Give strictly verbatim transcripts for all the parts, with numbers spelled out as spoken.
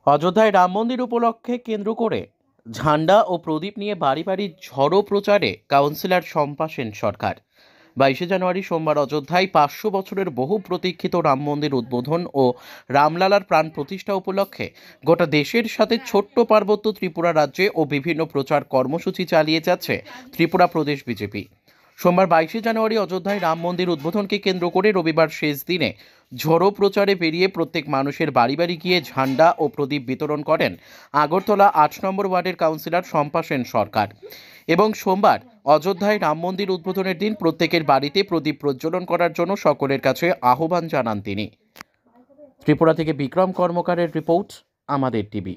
অযোধ্যায় রাম মন্দির উপলক্ষে কেন্দ্র করে ঝান্ডা ও প্রদীপ নিয়ে বাড়ি বাড়ি ঝড়ো প্রচারে কাউন্সিলর শম্পা সেন সরকার। বাইশে জানুয়ারি সোমবার অযোধ্যায় পাঁচশো বছরের বহু প্রতীক্ষিত রাম মন্দির উদ্বোধন ও রামলালার প্রাণ প্রতিষ্ঠা উপলক্ষে গোটা দেশের সাথে ছোট্ট পার্বত্য ত্রিপুরা রাজ্যে ও বিভিন্ন প্রচার কর্মসূচি চালিয়ে যাচ্ছে ত্রিপুরা প্রদেশ বিজেপি। সোমবার বাইশে জানুয়ারি অযোধ্যায় রাম মন্দির উদ্বোধনকে কেন্দ্র করে রবিবার শেষ দিনে ঝড়ো প্রচারে বেরিয়ে প্রত্যেক মানুষের বাড়ি বাড়ি গিয়ে ঝান্ডা ও প্রদীপ বিতরণ করেন আগরতলা আট নম্বর ওয়ার্ডের কাউন্সিলর শম্পা সেন সরকার। এবং সোমবার অযোধ্যায় রাম মন্দির উদ্বোধনের দিন প্রত্যেকের বাড়িতে প্রদীপ প্রজ্বলন করার জন্য সকলের কাছে আহ্বান জানান তিনি। ত্রিপুরা থেকে বিক্রম কর্মকারের রিপোর্ট, আমাদের টিভি।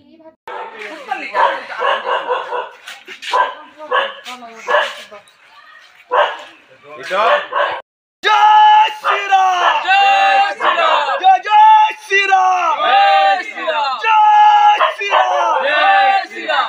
জয় শ্রীরাম, জয় শ্রীরাম, জয় জয় শ্রীরাম, জয় শ্রীরাম, জয় শ্রীরাম, জয় শ্রীরাম।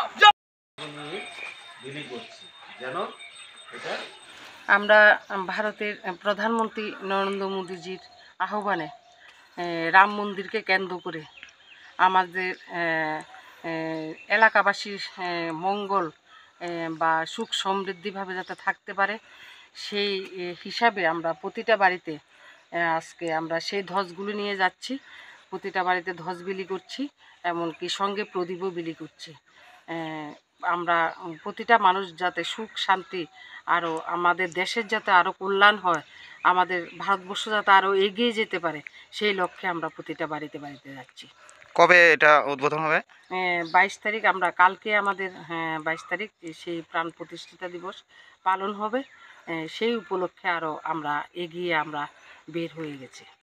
আমরা ভারতের প্রধানমন্ত্রী নরেন্দ্র মোদীজির আহ্বানে রাম মন্দিরকে কেন্দ্র করে আমাদের এলাকাবাসীর মঙ্গল বা সুখ সমৃদ্ধিভাবে যাতে থাকতে পারে সেই হিসাবে আমরা প্রতিটা বাড়িতে আজকে আমরা সেই ধ্বজগুলো নিয়ে যাচ্ছি। প্রতিটা বাড়িতে ধ্বজ বিলি করছি, এমনকি সঙ্গে প্রদীপও বিলি করছি। আমরা প্রতিটা মানুষ যাতে সুখ শান্তি, আরও আমাদের দেশের যাতে আরও কল্যাণ হয়, আমাদের ভারতবর্ষ যাতে আরও এগিয়ে যেতে পারে, সেই লক্ষ্যে আমরা প্রতিটা বাড়িতে বাড়িতে যাচ্ছি। কবে এটা উদ্বোধন হবে? বাইশ তারিখ আমরা কালকে আমাদের হ্যাঁ বাইশ তারিখ সেই প্রাণ প্রতিষ্ঠাতা দিবস পালন হবে। সেই উপলক্ষে আরও আমরা এগিয়ে আমরা বের হয়ে গেছি।